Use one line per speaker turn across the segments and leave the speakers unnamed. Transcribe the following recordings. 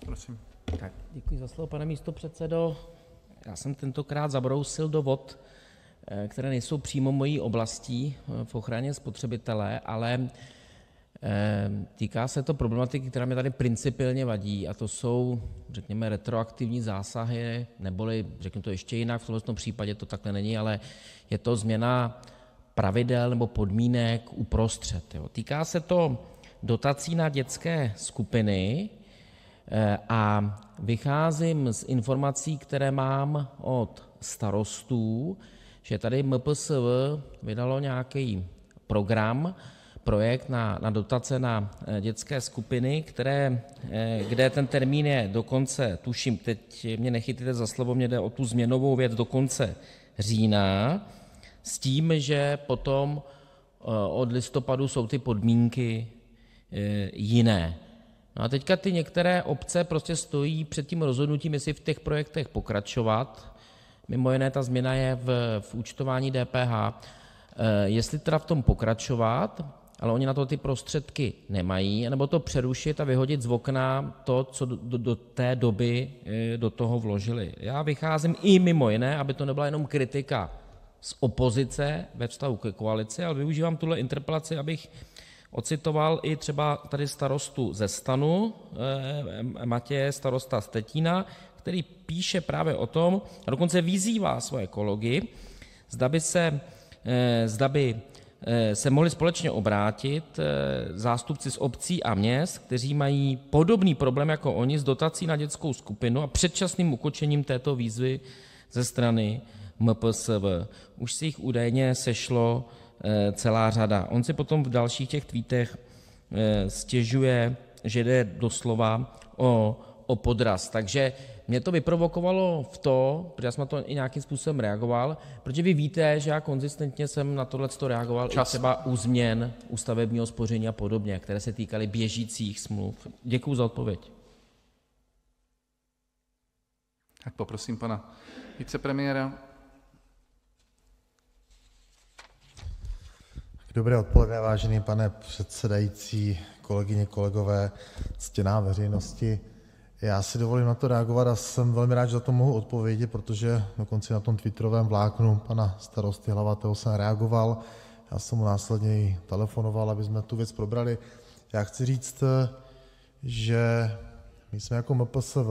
prosím.
Tak, děkuji za slovo, pane místopředsedo. Já jsem tentokrát zabrousil do vod, které nejsou přímo mojí oblastí v ochraně spotřebitele, ale týká se to problematiky, která mě tady principiálně vadí, a to jsou, řekněme, retroaktivní zásahy, neboli, řeknu to ještě jinak, v tomto případě to takhle není, ale je to změna pravidel nebo podmínek uprostřed. Týká se to dotací na dětské skupiny a vycházím z informací, které mám od starostů, že tady MPSV vydalo nějaký projekt na dotace na dětské skupiny, kde ten termín je dokonce, tuším, teď mě nechytíte za slovo, mě jde o tu změnovou věc, do konce října, s tím, že potom od listopadu jsou ty podmínky jiné. No a teďka ty některé obce prostě stojí před tím rozhodnutím, jestli v těch projektech pokračovat. Mimo jiné ta změna je v účtování DPH. Jestli teda v tom pokračovat, ale oni na to ty prostředky nemají, nebo to přerušit a vyhodit z okna to, co do té doby do toho vložili. Já vycházím i mimo jiné, aby to nebyla jenom kritika z opozice ve vztahu ke koalici, ale využívám tuhle interpelaci, abych ocitoval i třeba tady starostu ze STANu, Matěje, starosta z Tetína, který píše právě o tom, a dokonce vyzývá svoje kolegy, zda by se mohli společně obrátit zástupci z obcí a měst, kteří mají podobný problém jako oni s dotací na dětskou skupinu a předčasným ukončením této výzvy ze strany MPSV. Už si jich údajně sešlo celá řada. On si potom v dalších těch tweetech stěžuje, že jde doslova o podraz. Takže mě to vyprovokovalo v to, protože já jsem na to i nějakým způsobem reagoval, protože vy víte, že já konzistentně jsem na tohleto reagoval i třeba u změn u stavebního spoření a podobně, které se týkaly běžících smluv. Děkuju za odpověď.
Tak poprosím pana vicepremiéra.
Dobré odpoledne, vážený pane předsedající, kolegyně, kolegové, ctěná veřejnosti. Já si dovolím na to reagovat a jsem velmi rád, že za to mohu odpovědět, protože dokonce na tom twitterovém vláknu pana starosty Hlavatého jsem reagoval. Já jsem mu následně i telefonoval, aby jsme tu věc probrali. Já chci říct, že my jsme jako MPSV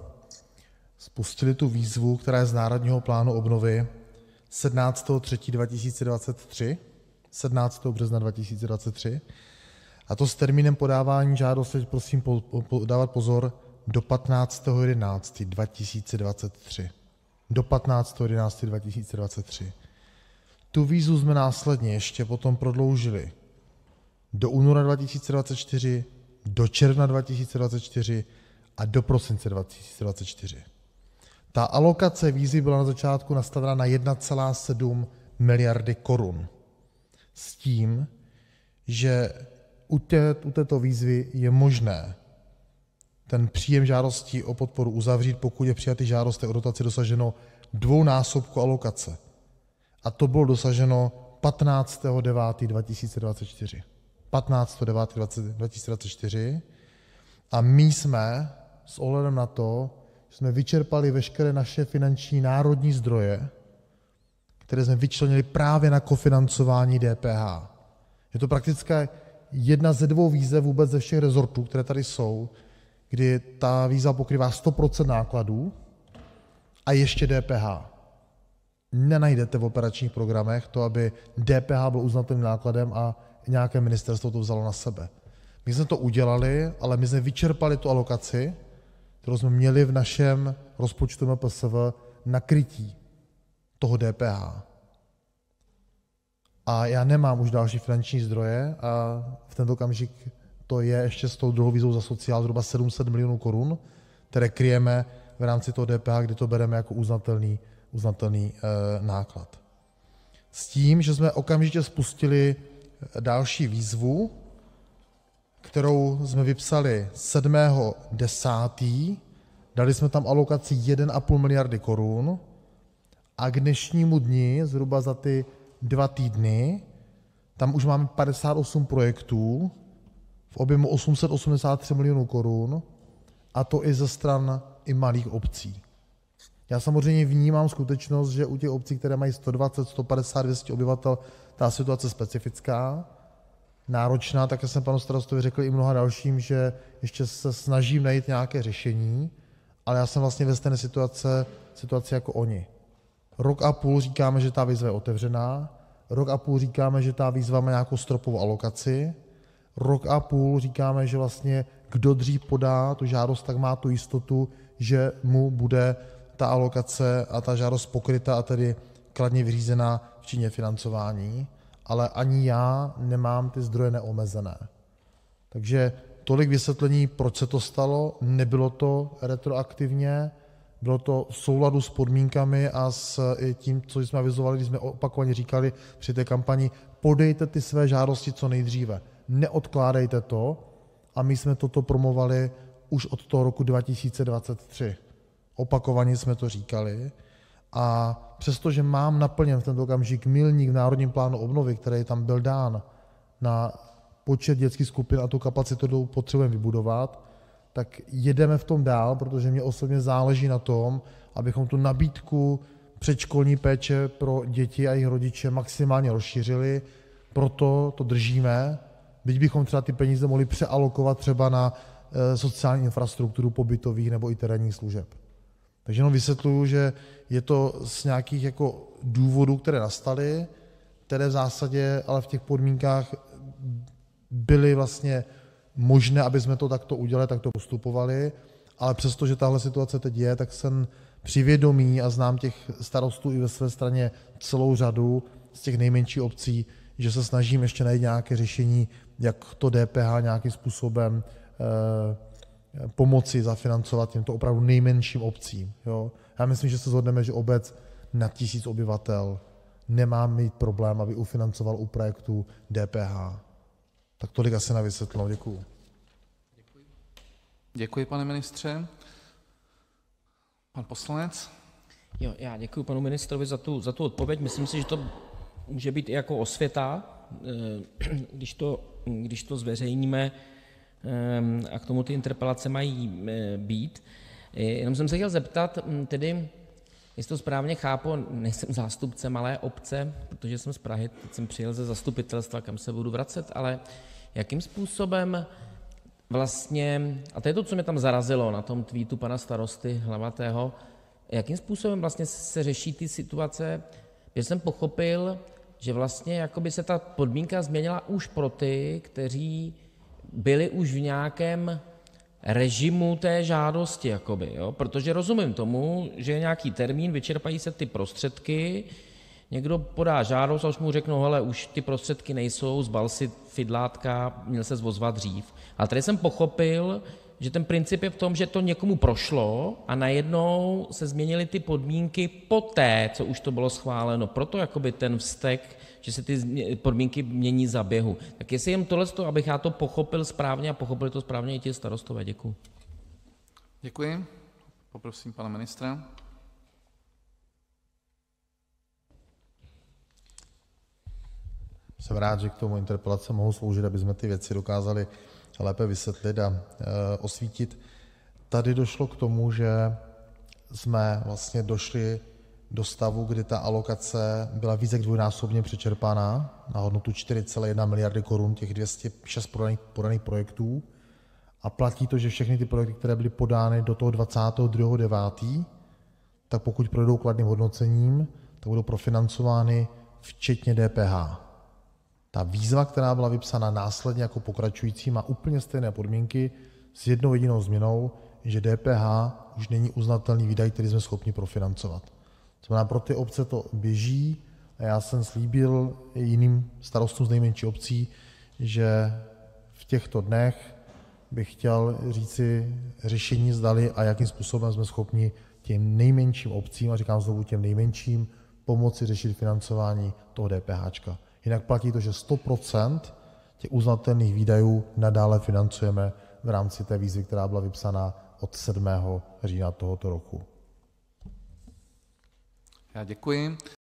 spustili tu výzvu, která je z Národního plánu obnovy 17. 3. 2023, 17. března 2023, a to s termínem podávání žádosti, prosím dávat pozor, do 15. 11. 2023. Do 15. 11. 2023. Tu výzvu jsme následně ještě potom prodloužili do února 2024, do června 2024 a do prosince 2024. Ta alokace výzvy byla na začátku nastavena na 1,7 miliardy korun. S tím, že u této výzvy je možné ten příjem žádostí o podporu uzavřít, pokud je přijatý žádostí o dotaci dosaženo dvounásobku alokace. A to bylo dosaženo 15. 9. 2024. 15. 9. 2024. A my jsme s ohledem na to, že jsme vyčerpali veškeré naše finanční národní zdroje, které jsme vyčlenili právě na kofinancování DPH. Je to prakticky jedna ze dvou výzev vůbec ze všech rezortů, které tady jsou, kdy ta výzva pokrývá 100% nákladů a ještě DPH. Nenajdete v operačních programech to, aby DPH byl uznatelným nákladem a nějaké ministerstvo to vzalo na sebe. My jsme to udělali, ale my jsme vyčerpali tu alokaci, kterou jsme měli v našem rozpočtu MPSV na krytí toho DPH. A já nemám už další finanční zdroje a v tento okamžik to je ještě s tou druhou výzvou za sociál zhruba 700 milionů korun, které kryjeme v rámci toho DPH, kdy to bereme jako uznatelný náklad. S tím, že jsme okamžitě spustili další výzvu, kterou jsme vypsali 7.10. Dali jsme tam alokaci 1,5 miliardy korun a k dnešnímu dni, zhruba za ty 2 týdny, tam už máme 58 projektů v objemu 883 milionů korun a to i ze stran i malých obcí. Já samozřejmě vnímám skutečnost, že u těch obcí, které mají 120, 150, 200 obyvatel, ta situace specifická, náročná, tak jsem panu starostovi řekl i mnoha dalším, že ještě se snažím najít nějaké řešení, ale já jsem vlastně ve stejné situaci jako oni. Rok a půl říkáme, že ta výzva je otevřená, rok a půl říkáme, že ta výzva má nějakou stropovou alokaci, rok a půl říkáme, že vlastně kdo dřív podá tu žádost, tak má tu jistotu, že mu bude ta alokace a ta žádost pokryta a tedy kladně vyřízená včetně financování, ale ani já nemám ty zdroje neomezené. Takže tolik vysvětlení, proč se to stalo, nebylo to retroaktivně, bylo to v souladu s podmínkami a s tím, co jsme avizovali, když jsme opakovaně říkali při té kampani, podejte ty své žádosti co nejdříve, neodkládejte to, a my jsme toto promovali už od toho roku 2023. Opakovaně jsme to říkali a přestože mám naplněn v tento okamžik milník v Národním plánu obnovy, který tam byl dán na počet dětských skupin a tu kapacitu potřebujeme vybudovat, tak jedeme v tom dál, protože mě osobně záleží na tom, abychom tu nabídku předškolní péče pro děti a jejich rodiče maximálně rozšířili, proto to držíme, byť bychom třeba ty peníze mohli přealokovat třeba na sociální infrastrukturu pobytových nebo i terénních služeb. Takže jenom vysvětluju, že je to z nějakých jako důvodů, které nastaly, které v zásadě ale v těch podmínkách byly vlastně možné, aby jsme to takto udělali, takto postupovali, ale přesto, že tahle situace teď je, tak jsem při vědomí a znám těch starostů i ve své straně celou řadu z těch nejmenších obcí, že se snažím ještě najít nějaké řešení, jak to DPH nějakým způsobem pomoci zafinancovat těmto opravdu nejmenším obcím. Jo? Já myslím, že se shodneme, že obec nad 1000 obyvatel nemá mít problém, aby ufinancoval u projektu DPH. Tak tolik asi na vysvětlenou. Děkuju.
Děkuji, pane ministře. Pan poslanec.
Jo, já děkuji panu ministrovi za tu odpověď. Myslím si, že to může být i jako osvěta, když to zveřejníme, a k tomu ty interpelace mají být. Jenom jsem se chtěl zeptat, tedy, jestli to správně chápu, nejsem zástupce malé obce, protože jsem z Prahy, teď jsem přijel ze zastupitelstva, kam se budu vracet, ale jakým způsobem vlastně, a to je to, co mě tam zarazilo na tom tweetu pana starosty Hlavatého, jakým způsobem vlastně se řeší ty situace, že jsem pochopil, že vlastně jakoby se ta podmínka změnila už pro ty, kteří byli už v nějakém režimu té žádosti, jakoby, jo? Protože rozumím tomu, že je nějaký termín, vyčerpají se ty prostředky, někdo podá žádost a už mu řeknou, hele, už ty prostředky nejsou, zbal si fidlátka, měl se ozvat dřív. Ale tady jsem pochopil, že ten princip je v tom, že to někomu prošlo a najednou se změnily ty podmínky poté, co už to bylo schváleno. Proto jakoby ten vztek, že se ty podmínky mění za běhu. Tak jestli jen tohle, abych já to pochopil správně a pochopili to správně i ti starostové. Děkuji.
Děkuji. Poprosím pana ministra.
Jsem rád, že k tomu interpelace mohou sloužit, aby jsme ty věci dokázali lépe vysvětlit a osvítit. Tady došlo k tomu, že jsme vlastně došli do stavu, kdy ta alokace byla více jak dvojnásobně přečerpána na hodnotu 4,1 miliardy korun, těch 206 podaných projektů. A platí to, že všechny ty projekty, které byly podány do toho 22.9., tak pokud projdou kladným hodnocením, tak budou profinancovány včetně DPH. Ta výzva, která byla vypsána následně jako pokračující, má úplně stejné podmínky s jednou jedinou změnou, že DPH už není uznatelný výdaj, který jsme schopni profinancovat. To znamená, pro ty obce to běží a já jsem slíbil jiným starostům z nejmenších obcí, že v těchto dnech bych chtěl říci řešení zdali a jakým způsobem jsme schopni těm nejmenším obcím, a říkám znovu těm nejmenším, pomoci řešit financování toho DPH. Jinak platí to, že 100% těch uznatelných výdajů nadále financujeme v rámci té výzvy, která byla vypsaná od 7. října tohoto roku.
Já děkuji.